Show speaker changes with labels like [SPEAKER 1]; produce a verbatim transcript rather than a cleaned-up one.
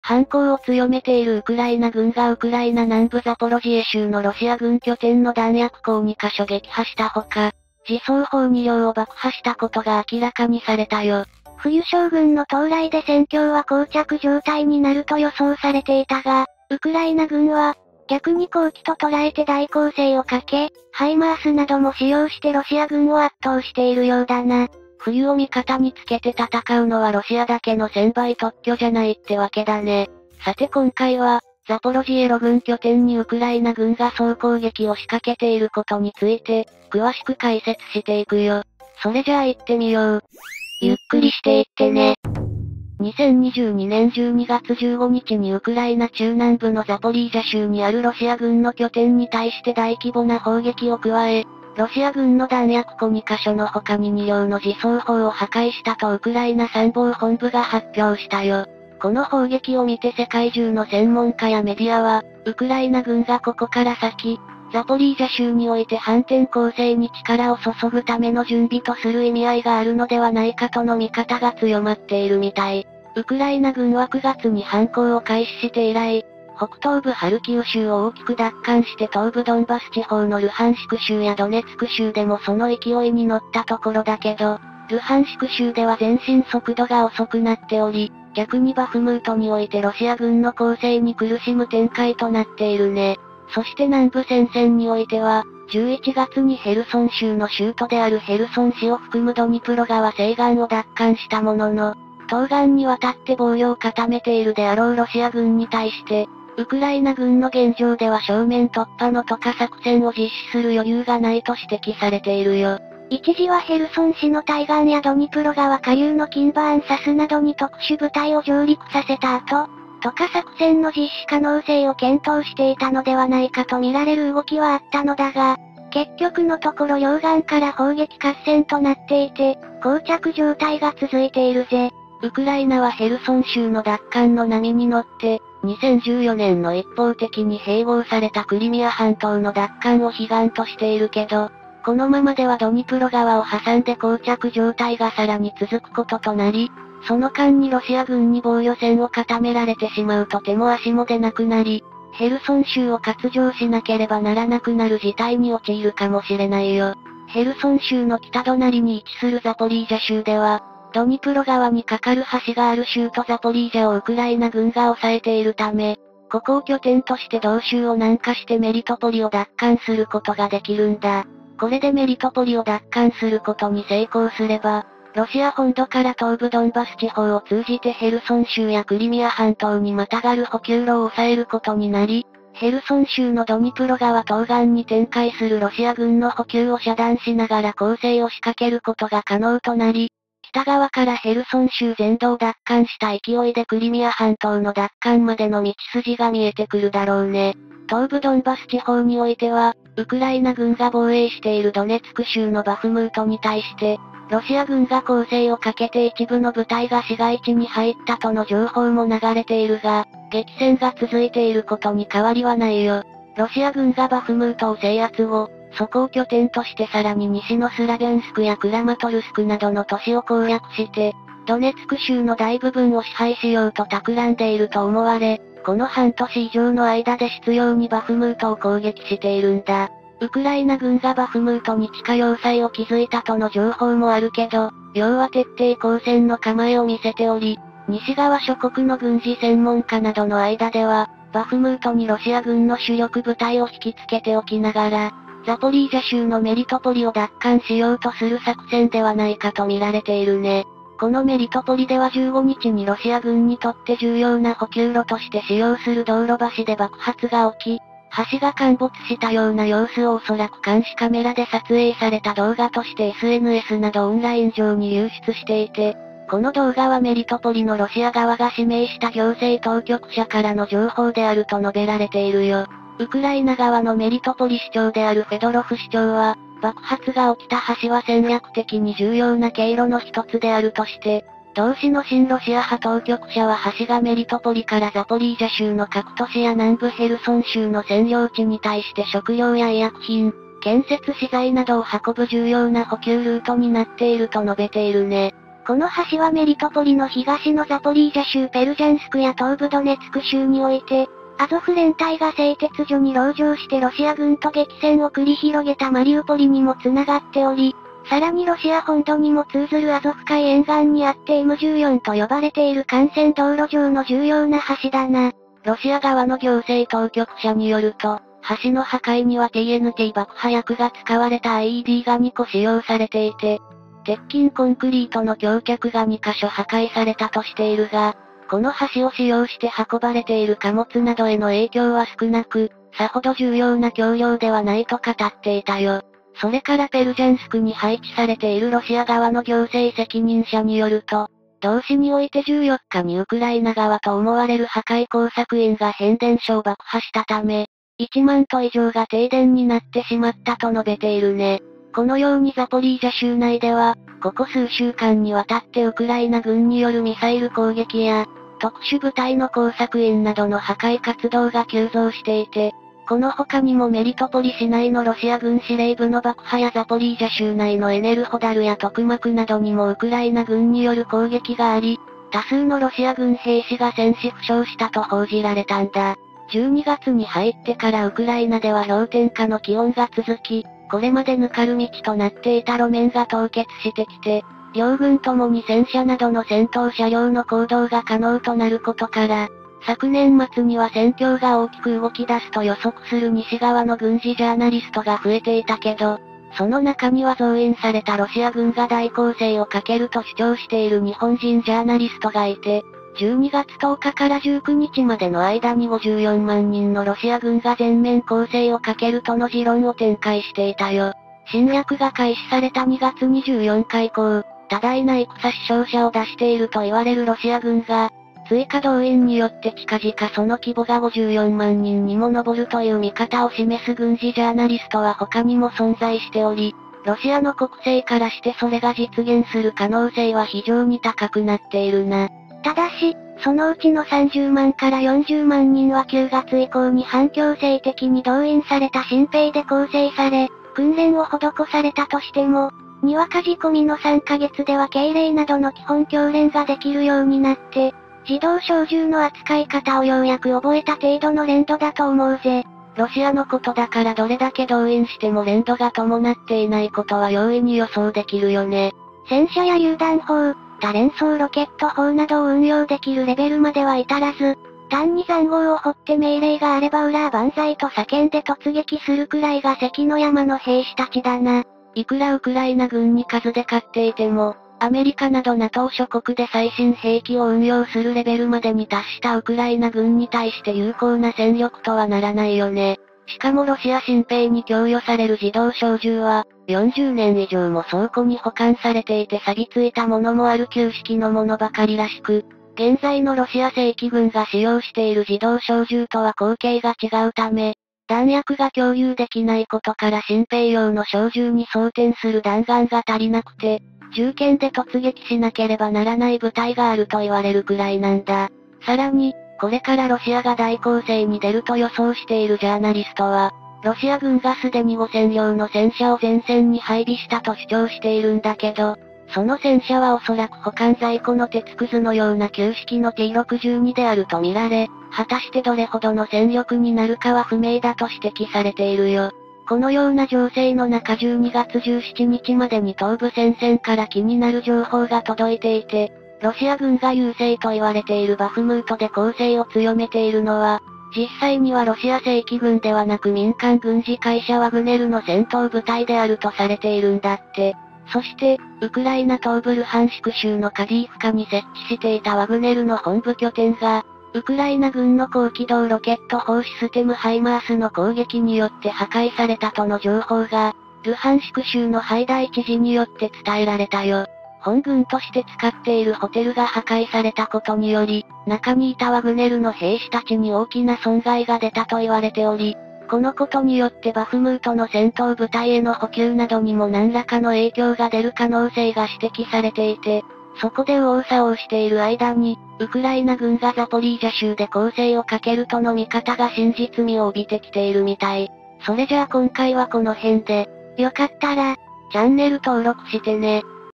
[SPEAKER 1] 反攻を強めているウクライナ軍がウクライナ南部ザポロジエ州のロシア軍拠点の弾薬庫をにカ所撃破したほか、自走砲に両を爆破したことが明らかにされたよ。
[SPEAKER 2] 冬将軍の到来で戦況は膠着状態になると予想されていたが、ウクライナ軍は、逆に好機と捉えて大攻勢をかけ、ハイマースなども使用してロシア軍を圧倒しているようだな。
[SPEAKER 1] 冬を味方につけて戦うのはロシアだけの専売特許じゃないってわけだね。さて今回は、ザポロジエロ軍拠点にウクライナ軍が総攻撃を仕掛けていることについて、詳しく解説していくよ。それじゃあ行ってみよう。
[SPEAKER 2] ゆっくりしていってね。
[SPEAKER 1] にせんにじゅうにねんじゅうにがつじゅうごにちにウクライナ中南部のザポリージャ州にあるロシア軍の拠点に対して大規模な砲撃を加え、ロシア軍の弾薬庫にカ所の他にに両の自走砲を破壊したとウクライナ参謀本部が発表したよ。この砲撃を見て世界中の専門家やメディアは、ウクライナ軍がここから先、ザポリージャ州において反転攻勢に力を注ぐための準備とする意味合いがあるのではないかとの見方が強まっているみたい。ウクライナ軍はくがつに反攻を開始して以来、北東部ハルキウ州を大きく奪還して東部ドンバス地方のルハンシク州やドネツク州でもその勢いに乗ったところだけど、ルハンシク州では前進速度が遅くなっており、逆にバフムートにおいてロシア軍の攻勢に苦しむ展開となっているね。そして南部戦線においては、じゅういちがつにヘルソン州の州都であるヘルソン市を含むドニプロ川西岸を奪還したものの、東岸にわたって防御を固めているであろうロシア軍に対して、ウクライナ軍の現状では正面突破の渡河作戦を実施する余裕がないと指摘されているよ。
[SPEAKER 2] 一時はヘルソン市の対岸やドニプロ川下流のキンバーンサスなどに特殊部隊を上陸させた後、渡河作戦の実施可能性を検討していたのではないかと見られる動きはあったのだが、結局のところ両岸から砲撃合戦となっていて、膠着状態が続いているぜ。
[SPEAKER 1] ウクライナはヘルソン州の奪還の波に乗って、にせんじゅうよねんの一方的に併合されたクリミア半島の奪還を悲願としているけど、このままではドニプロ川を挟んで膠着状態がさらに続くこととなり、その間にロシア軍に防御線を固められてしまうと手も足も出なくなり、ヘルソン州を割譲しなければならなくなる事態に陥るかもしれないよ。ヘルソン州の北隣に位置するザポリージャ州では、ドニプロ川に架かる橋がある州都ザポリージャをウクライナ軍が抑えているため、ここを拠点として同州を南下してメリトポリを奪還することができるんだ。これでメリトポリを奪還することに成功すれば、ロシア本土から東部ドンバス地方を通じてヘルソン州やクリミア半島にまたがる補給路を抑えることになり、ヘルソン州のドニプロ川東岸に展開するロシア軍の補給を遮断しながら攻勢を仕掛けることが可能となり、北側からヘルソン州全土を奪還した勢いでクリミア半島の奪還までの道筋が見えてくるだろうね。東部ドンバス地方においては、ウクライナ軍が防衛しているドネツク州のバフムートに対して、ロシア軍が攻勢をかけて一部の部隊が市街地に入ったとの情報も流れているが、激戦が続いていることに変わりはないよ。ロシア軍がバフムートを制圧後、そこを拠点としてさらに西のスラビャンスクやクラマトルスクなどの都市を攻略して、ドネツク州の大部分を支配しようと企んでいると思われ、この半年以上の間で執拗にバフムートを攻撃しているんだ。ウクライナ軍がバフムートに地下要塞を築いたとの情報もあるけど、要は徹底抗戦の構えを見せており、西側諸国の軍事専門家などの間では、バフムートにロシア軍の主力部隊を引きつけておきながら、ザポリージャ州のメリトポリを奪還しようとする作戦ではないかと見られているね。このメリトポリではじゅうごにちにロシア軍にとって重要な補給路として使用する道路橋で爆発が起き、橋が陥没したような様子をおそらく監視カメラで撮影された動画として エスエヌエス などオンライン上に流出していて、この動画はメリトポリのロシア側が指名した行政当局者からの情報であると述べられているよ。ウクライナ側のメリトポリ市長であるフェドロフ市長は、爆発が起きた橋は戦略的に重要な経路の一つであるとして、同市の親ロシア派当局者は橋がメリトポリからザポリージャ州の各都市や南部ヘルソン州の占領地に対して食料や医薬品、建設資材などを運ぶ重要な補給ルートになっていると述べているね。
[SPEAKER 2] この橋はメリトポリの東のザポリージャ州ペルジャンスクや東部ドネツク州において、アゾフ連隊が製鉄所に籠城してロシア軍と激戦を繰り広げたマリウポリにも繋がっており、さらにロシア本土にも通ずるアゾフ海沿岸にあって エムじゅうよん と呼ばれている幹線道路上の重要な橋だな。
[SPEAKER 1] ロシア側の行政当局者によると、橋の破壊には ティーエヌティー 爆破薬が使われた アイイーディー がにこ使用されていて、鉄筋コンクリートの橋脚がにか所破壊されたとしているが、この橋を使用して運ばれている貨物などへの影響は少なく、さほど重要な橋梁ではないと語っていたよ。それからペルジャンスクに配置されているロシア側の行政責任者によると、同市においてじゅうよっかにウクライナ側と思われる破壊工作員が変電所を爆破したため、いちまんト以上が停電になってしまったと述べているね。このようにザポリージャ州内では、ここ数週間にわたってウクライナ軍によるミサイル攻撃や、特殊部隊の工作員などの破壊活動が急増していて、この他にもメリトポリ市内のロシア軍司令部の爆破やザポリージャ州内のエネルホダルやトクマクなどにもウクライナ軍による攻撃があり、多数のロシア軍兵士が戦死負傷したと報じられたんだ。じゅうにがつに入ってからウクライナでは氷点下の気温が続き、これまでぬかる道となっていた路面が凍結してきて、両軍ともに戦車などの戦闘車両の行動が可能となることから、昨年末には戦況が大きく動き出すと予測する西側の軍事ジャーナリストが増えていたけど、その中には増員されたロシア軍が大攻勢をかけると主張している日本人ジャーナリストがいて、じゅうにがつとおかからじゅうくにちまでの間にごじゅうよんまんにんのロシア軍が全面攻勢をかけるとの持論を展開していたよ。侵略が開始されたにがつにじゅうよっか以降、多大な戦死傷者を出していると言われるロシア軍が、追加動員によって近々その規模がごじゅうよんまんにんにも上るという見方を示す軍事ジャーナリストは他にも存在しており、ロシアの国政からしてそれが実現する可能性は非常に高くなっているな。
[SPEAKER 2] ただし、そのうちのさんじゅうまんからよんじゅうまんにんはくがつ以降に反強制的に動員された新兵で構成され、訓練を施されたとしても、にわか仕込みのさんかげつでは敬礼などの基本教練ができるようになって、自動小銃の扱い方をようやく覚えた程度の連度だと思うぜ。
[SPEAKER 1] ロシアのことだからどれだけ動員しても連度が伴っていないことは容易に予想できるよね。
[SPEAKER 2] 戦車や榴弾砲、多連装ロケット砲などを運用できるレベルまでは至らず、単に塹壕を掘って命令があれば裏万歳と叫んで突撃するくらいが関の山の兵士たちだな。
[SPEAKER 1] いくらウクライナ軍に数で勝っていても、アメリカなど ナトー 諸国で最新兵器を運用するレベルまでに達したウクライナ軍に対して有効な戦力とはならないよね。しかもロシア新兵に供与される自動小銃は、よんじゅうねん以上も倉庫に保管されていて錆びついたものもある旧式のものばかりらしく、現在のロシア正規軍が使用している自動小銃とは口径が違うため、弾薬が共有できないことから新兵用の小銃に装填する弾丸が足りなくて、銃剣で突撃しなければならない部隊があると言われるくらいなんだ。さらに、これからロシアが大攻勢に出ると予想しているジャーナリストは、ロシア軍がすでにごせんりょうの戦車を前線に配備したと主張しているんだけど、その戦車はおそらく保管在庫の鉄くずのような旧式の ティーろくじゅうに であると見られ、果たしてどれほどの戦力になるかは不明だと指摘されているよ。このような情勢の中じゅうにがつじゅうしちにちまでに東部戦線から気になる情報が届いていて、ロシア軍が優勢と言われているバフムートで攻勢を強めているのは、実際にはロシア正規軍ではなく民間軍事会社ワグネルの戦闘部隊であるとされているんだって。そして、ウクライナ東部ルハンシク州のカディーフカに設置していたワグネルの本部拠点が、ウクライナ軍の高機動ロケット砲システムハイマースの攻撃によって破壊されたとの情報が、ルハンシク州のハイダイ知事によって伝えられたよ。本軍として使っているホテルが破壊されたことにより、中にいたワグネルの兵士たちに大きな損害が出たと言われており、このことによってバフムートの戦闘部隊への補給などにも何らかの影響が出る可能性が指摘されていて、そこで右往左往している間に、ウクライナ軍がザポリージャ州で攻勢をかけるとの見方が真実味を帯びてきているみたい。それじゃあ今回はこの辺で、
[SPEAKER 2] よかったら、
[SPEAKER 1] チャンネル登録してね。